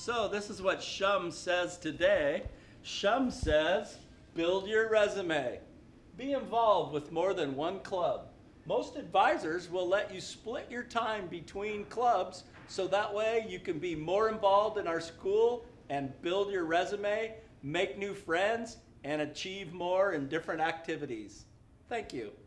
So this is what Shum says today. Shum says, build your resume. Be involved with more than one club. Most advisors will let you split your time between clubs so that way you can be more involved in our school and build your resume, make new friends, and achieve more in different activities. Thank you.